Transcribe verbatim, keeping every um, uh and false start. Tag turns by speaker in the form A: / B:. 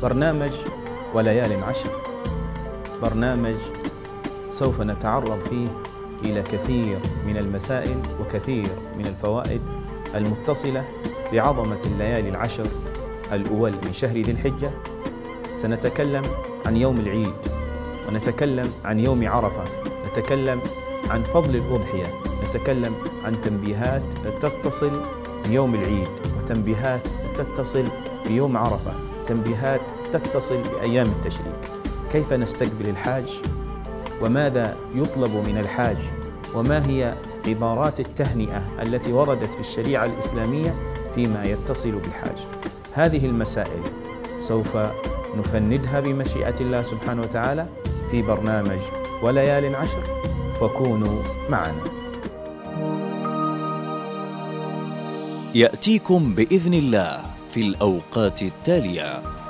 A: برنامج وليال عشر، برنامج سوف نتعرض فيه إلى كثير من المسائل وكثير من الفوائد المتصلة بعظمة الليالي العشر الأول من شهر ذي الحجة. سنتكلم عن يوم العيد، ونتكلم عن يوم عرفة، نتكلم عن فضل الأضحية، نتكلم عن تنبيهات تتصل بيوم العيد، وتنبيهات تتصل بيوم عرفة، تنبيهات تتصل بأيام التشريك. كيف نستقبل الحاج، وماذا يطلب من الحاج، وما هي عبارات التهنئة التي وردت في الشريعة الإسلامية فيما يتصل بالحاج. هذه المسائل سوف نفندها بمشيئة الله سبحانه وتعالى في برنامج وليال عشر، فكونوا معنا.
B: يأتيكم بإذن الله في الأوقات التالية.